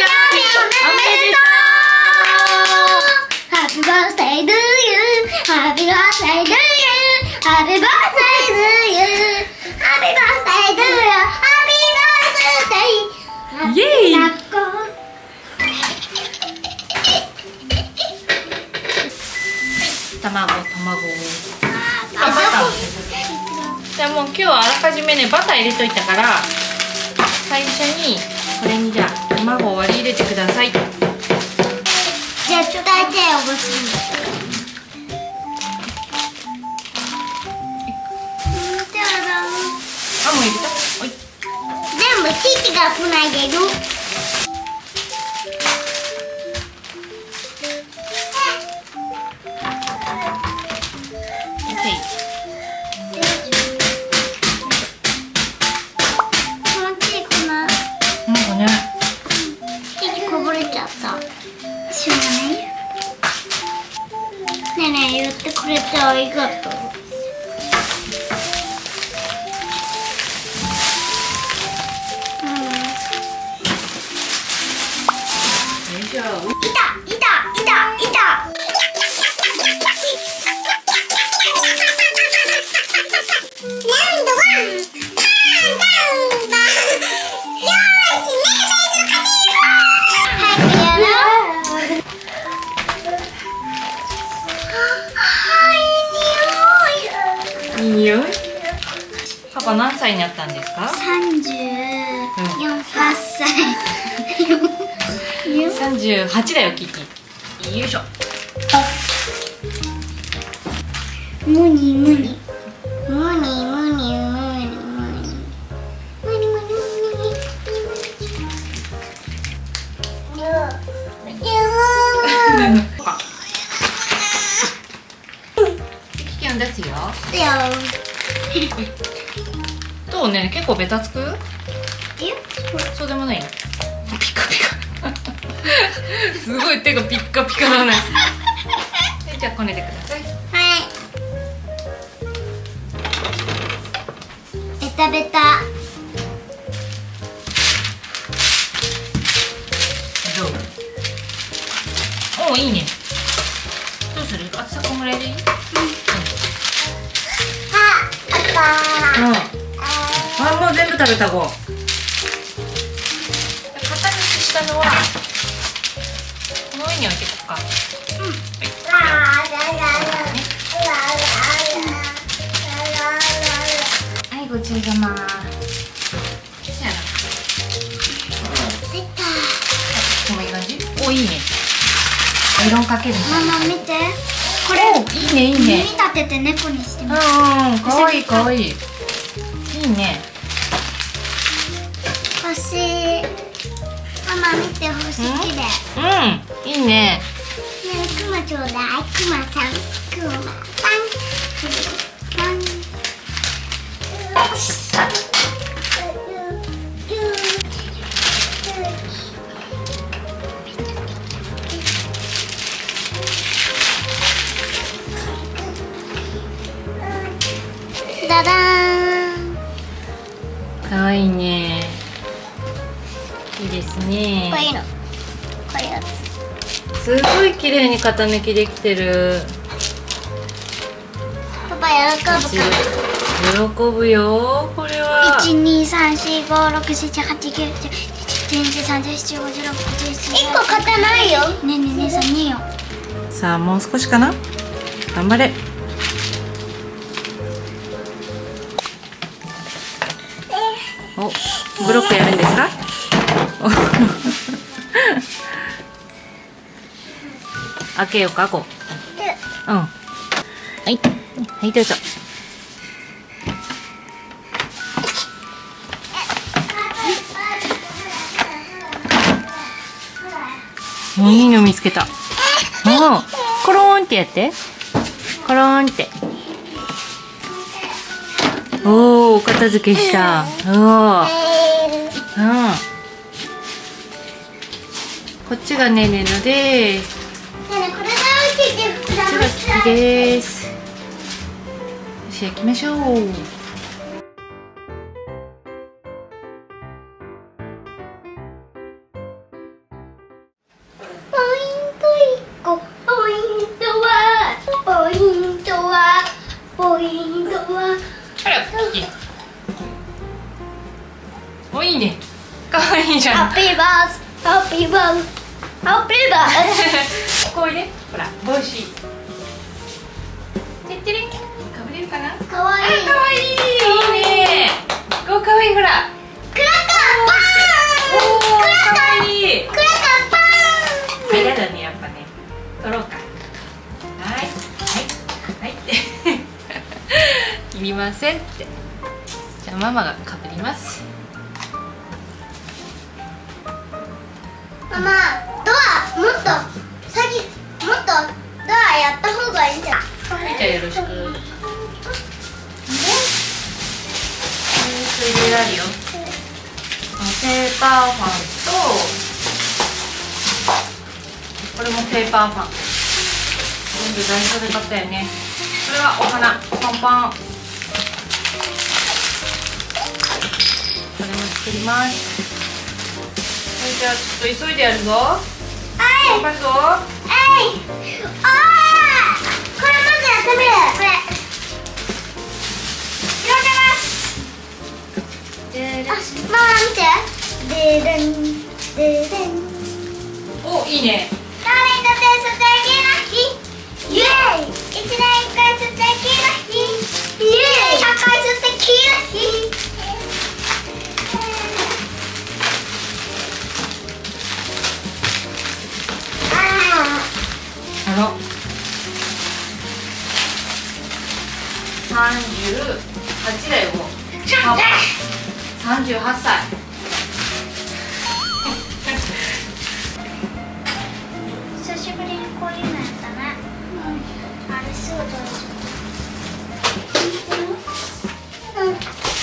Happy birthday to you. Happy birthday to you. Happy birthday to you. Happy birthday to you. Happy birthday. イエーイ。卵。じゃあもう今日はあらかじめねバター入れといたから最初にこれにじゃあ卵を割り入れてください。 じゃあちょっと手をおぼすんだ。 あ、もう入れた。おい。 全部父がつないでる。こぼれちゃった。しょうがないよ。ねえねえ言ってくれてありがとう。いたいたいたいた。 いい匂い。パパ何歳になったんですか 34歳。 38だよキキ。よいしょ。 無理無理無理無理無理無理無理無理無理キキを出すよ。どうね、結構ベタつく？そうでもない。ピカピカ。すごい手がピッカピカだね。じゃあこねてください。 はい。ベタベタ。 どう？おお、いいね。どうする？厚さこんぐらいでいい？あ、もう全部食べたご。型にしたのはこの上に置いていこうか。はい、ごちそうさま。こんな感じ？お、いいね。アイロンかける。 ママ見て。これいいねいいね。 耳立てて猫にしてみる。 かわいいかわいい。いいね。 星。ママ見て星きれい。 いいね。 ねえ、クマちょうだい。クマさん。クマさん。ダダーン。 かわいいね。いいですね。 こういうの。こういうやつ。 すごい綺麗に型抜きできてる。 パパ喜ぶかな。 喜ぶよ、これは。 1個型ないよ。 ねえねえねえさん2よ。 さあ、もう少しかな。頑張れ。お、ブロックやるんですか。開けようか、こう。はい、はい、どうぞ。いいの見つけた。コロンってやって。コロンって。おお、片付けした。こっちがねねので。こっちが好きです。よし、焼きましょう。 じゃん。 ハッピーバースハッピーバースハッピーバースこういうね、ほら帽子。てってれん。かぶれるかな。 かわいいかわいい。いいね。こうかわいいほら。 クラッカーパおお、 ーンかわいい。 クラッカーパーン嫌だね、やっぱね。取ろうか。はい、はい、はいって。いりませんって。じゃあママがかぶります。 ママ、ドアもっともっとドアやった方がいいんじゃない？ はい、じゃあよろしく。それであるよ。ペーパーファンとこれもペーパーファン。全部ダイソーで買ったよね。これはお花パンパン。これも作ります。はい、じゃあちょっと急いでやるぞ。頑張るぞ。 あー、これまずやってみる。これ広げます。あ、ママ見て。ででんででん。 お、いいね。 誰にとって素敵な日。イエーイ。1年1回素敵な日。イエーイ。100回素敵な日。 あの38だよ。もう38歳。 久しぶりにこういうのやったね。あれすぐ取れちゃう。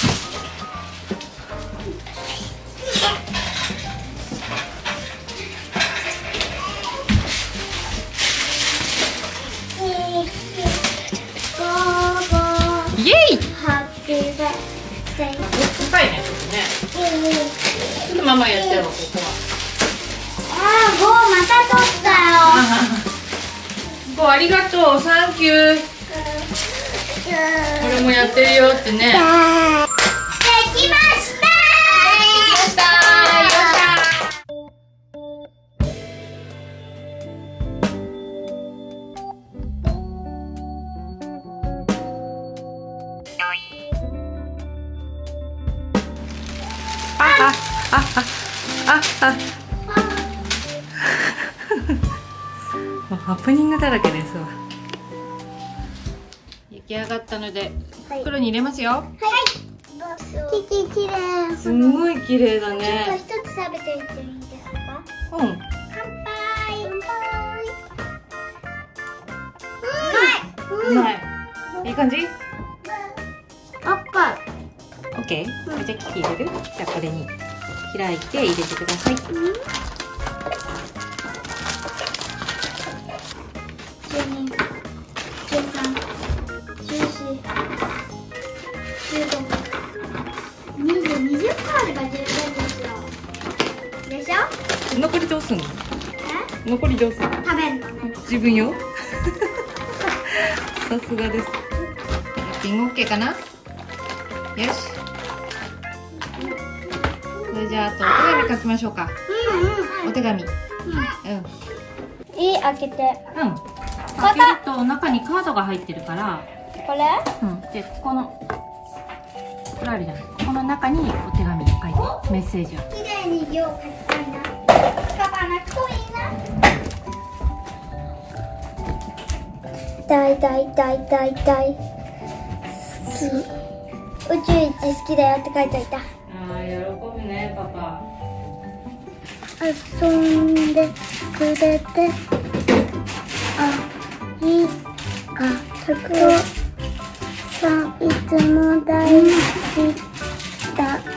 イエイ。 ハッピーバースデー。 深いね、ちょっとね。ちょっとママやってよ、ここは。 あー、ゴーまた取ったよ。 ゴーありがとう、サンキュー。これもやってるよってね。できました。 した。よっしゃ。ハプニングだらけですわ。焼き上がったので袋に入れますよ。 はい。キキきれい。 すんごい綺麗だね。 ちょっと一つ食べてみていいですか？ うん。 乾杯。 うまい。いい感じ？ あっぱい。 オッケー。じゃあキキ入れる？じゃあこれに開いて入れてください。 12、13、14、15、20個あれば十分ですよ。でしょ？ 残りどうすんの？残りどうすんの？ 食べるのね。 自分よ。さすがです。ラッピング OK かな？よし。それじゃああとお手紙書きましょうか。お手紙。 いい、開けて。 開けると中にカードが入ってるから。 これ？ でここのこれあるじゃん。ここの中にお手紙を書いてメッセージを。 綺麗に字を書きたいな。書かなくていいな。大好き。宇宙一好きだよって書いておいた。 ああ、喜ぶね、パパ。 遊んでくれてありがとうさん、いつも大好きだ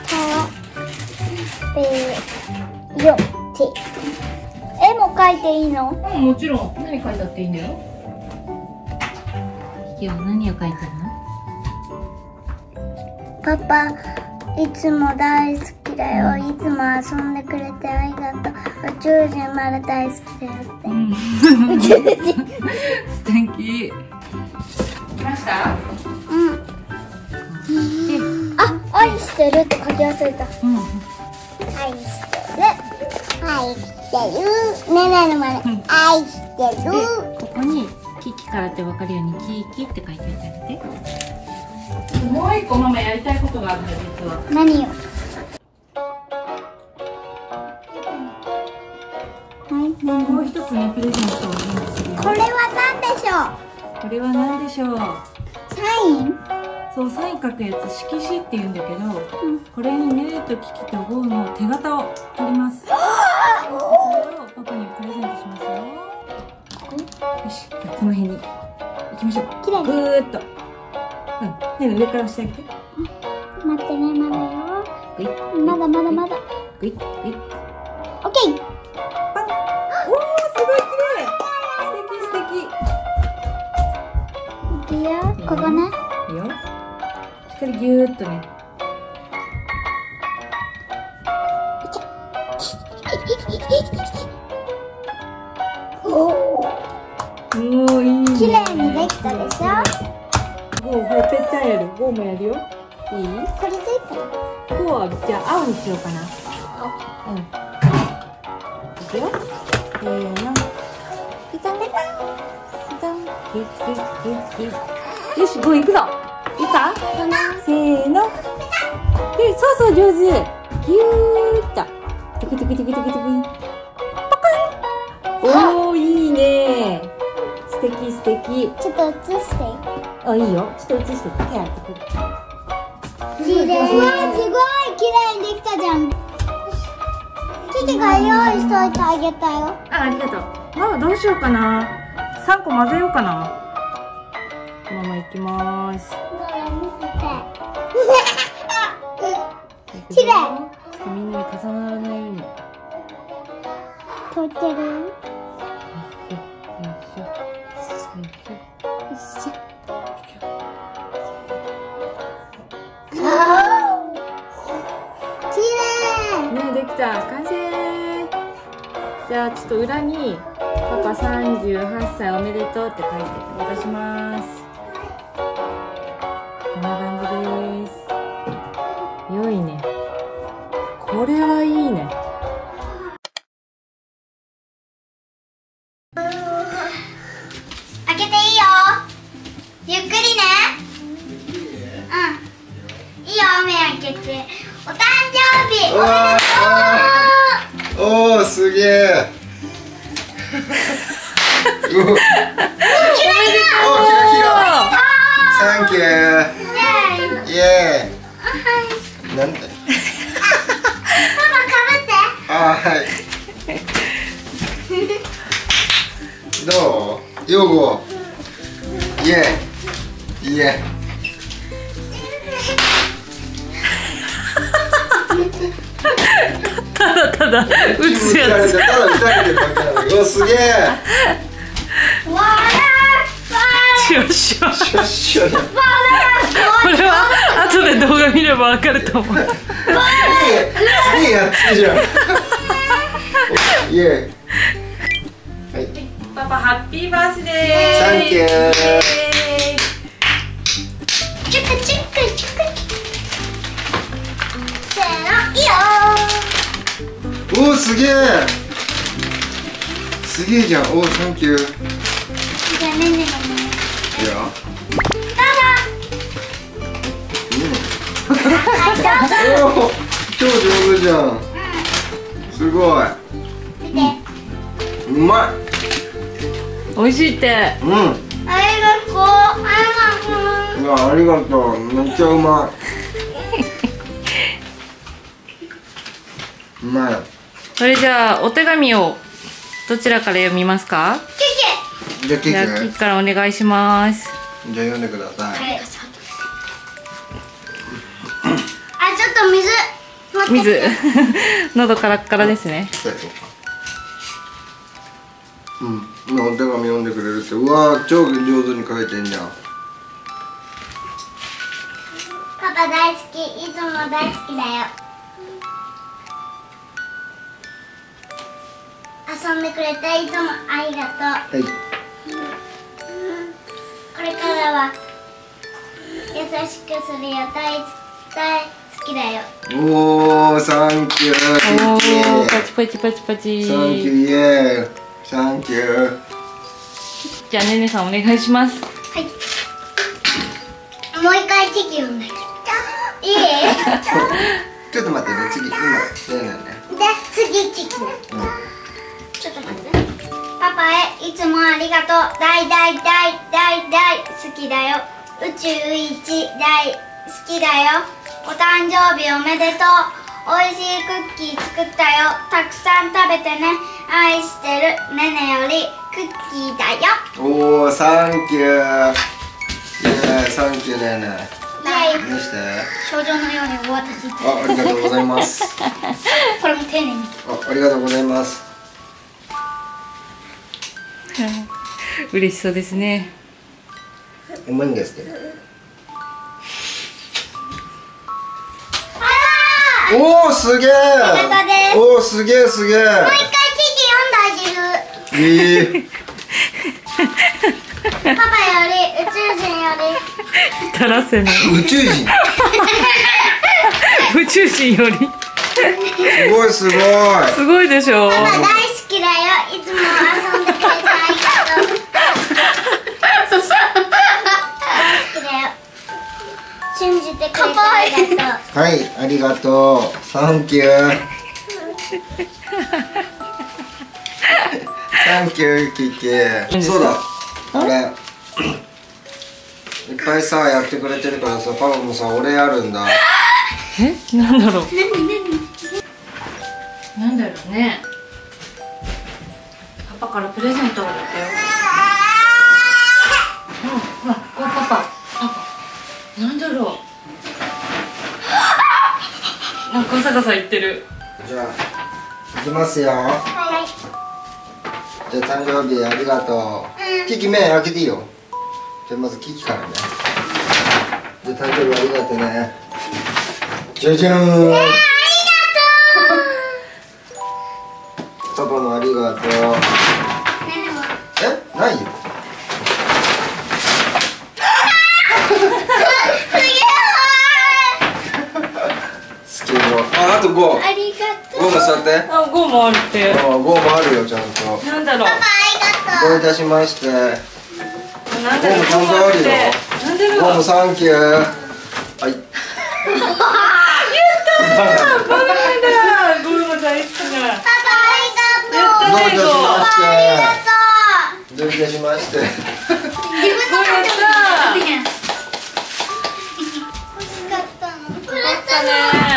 よって絵も描いていいの？ もちろん。何書いたっていいんだよ。今日何を書いてるの？ パパ、いつも大好きだよ。いつも遊んでくれてありがとう。宇宙人まだ大好きだよって。宇宙人。 素敵。来ました？ あ、愛してるって書き忘れた。愛してる。 愛してる。ねねのまね、愛してる。 ここにキキからって分かるようにキキって書いておいてあげて。もう一個ママやりたいことがあるんだよ実は。 何よ。 もう一つねプレゼントを準備するよ。 これは何でしょう。 これは何でしょう。 サイン。 そうサイン書くやつ色紙って言うんだけど、これにねとキキとゴーの手形を取ります。それをパパにプレゼントしますよ。よし、じゃあこの辺に行きましょう。 きれいにぐーっと。ね上から押してあげて。 待ってね、まだよ。 ぐいっまだまだまだ。 ぐいっぐいっ。 オッケー。 パン。おーすごい綺麗。素敵素敵。 いくよ、ここね。 いいよ。しっかりぎゅーっとね。もういいね。 綺麗にできたでしょ。 ゴー、ほっぺったんやる。ゴーもやるよ。いい？ これでいいかな。 ゴーはじゃあ青にしようかな。うん。いくよ。せーの。 いたね。 キッキッキッキッ。よし、ゴー行くぞ。いいか？せーの。で、そうそう上手。ぎゅーっと。テクテクテクテクテク。パカン。おーいいね。素敵素敵。 ちょっと映して。 あ、いいよ。ちょっと映して手洗ってくる。 綺麗。うわー、すごい綺麗にできたじゃん。キキが用意しといてあげたよ。 ありがとう。ママどうしようかな。3個混ぜようかな。ママ行きまーす。 どれ見せて。綺麗。 ちょっとみんなに重ならないように。 取ってる。 よいしょよいしょよいしょ。 綺麗。 ねできた。完成。じゃあちょっと裏にパパ38歳おめでとうって書いて渡します。こんな感じです。良いね。これはいいね。 開けていいよ。ゆっくりね。うん。いいよ、目開けて。お誕生日おめでとう。 おーすげえ。おキラキラ。サンキュー。イエーイ。なんで？ パパかぶって。 あーはい。どう？ヨゴ。イエーイ。イエーイ。 ただただ打つやつ。 ただ打たれてるだけなのに。おすげえ。 わーシュッシュ。 シュッシュだ。 これは後で動画見ればわかると思う。 すげえやっつけじゃん。イエーイ。はい。 パパハッピーバースデー。 サンキュー。 チュクチュクチュク。せーの、いいよおーすげえ。すげえじゃん。おーサンキュー。 ー。じゃあねねがね。 いや。おー超上手じゃん。すごい。 見て。 うまい。 美味しいって。 うん。 ありがとう。 いやありがとう。めっちゃうまい。うまい。 それじゃあお手紙をどちらから読みますか？ キキ。 じゃあキじゃあキッからお願いします。 じゃあ読んでください。 はい。あ、ちょっと水。 水喉カラッカラですね。 うん、お手紙読んでくれるって。うわー超上手に書いてんじゃん。 パパ大好き、いつも大好きだよ。遊んでくれていつもありがとう。 はい。 これからは優しくするよ。大好きだよ。 おー、サンキュー。 おー、パチパチパチパチ。 サンキュー、イエーイ。サンキュー。 じゃあねねさんお願いします。 はい。もう一回チキ読んだけど。いい？ ちょっと待ってね、次、今、ねえねじゃあ次チキだ。ちょっと待って。パパへいつもありがとう。大大大大大好きだよ。宇宙一大好きだよ。お誕生日おめでとう。おいしいクッキー作ったよ。たくさん食べてね。愛してるねねよりクッキーだよ。 おー、サンキュー。イエーイ、サンキューねえねイエイ。 見して。 少女のようにお渡しいただありがとうございます。 これも丁寧に。 ありがとうございます。 嬉しそうですね。 うまいんですけど。おー、すげえ。 ありがとうです。 おー、すげえすげえ。 もう一回チキ読んであげる。パパより宇宙人より。 垂らせない。 宇宙人。 宇宙人より。 すごいすごい。 すごいでしょ。 パパ大好きだよ。いつも遊んでくれてありがとう。大好きだよ。信じてくれてありがとう。 はい、ありがとう。サンキュー。サンキュー、キキ。そうだ。あれ。いっぱいさ、やってくれてるからさ、パパもさ、お礼あるんだ。 え、なんだろう。なんだろうね。パパからプレゼントが出たよ。ほら、パパ。なんだろう。なんかガサガサ言ってる。 じゃあ、いきますよ。 はい。 じゃあ、誕生日ありがとう。キキ、目開けていいよ。じゃあ、まずキキからね。じゃあ、誕生日ありがとうね。じゃじゃーん。 ありがとパパもありがとう。 う。ねねも。 え、ないよ。スケボー。あと5。 ありがとう。 5も座って。 あ、5もあるって。 あ、5もあるよ、ちゃんと。 なんだろう。 パパありがとう。 どういたしまして。 なんだろう。 5もちゃんとあるよ。 なんだろう。 5もサンキュー。はい。 バナナだ。ゴルも大好きな。 パパありがとう。 どういたしましありがて。どういたしまして。 とう。自分の誕生日欲しかったの。くれたの。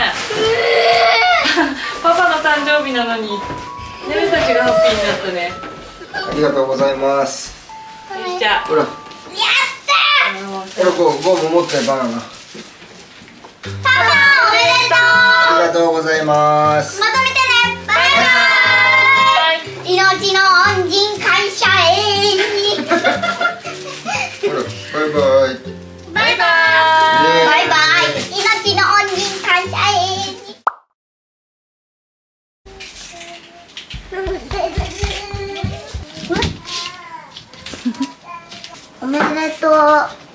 パパの誕生日なのに、ねるたちがハッピーになったね。 ありがとうございます。 じゃあ、 ほら、ほやったら、5も持ってバナナ。 パパおめでとう。 ありがとうございます。 また見てね。バイバイ。命の恩人感謝へ。 ほら、バイバイ。 バイバイ。バイバイ。命の恩人感謝へ。おめでとう。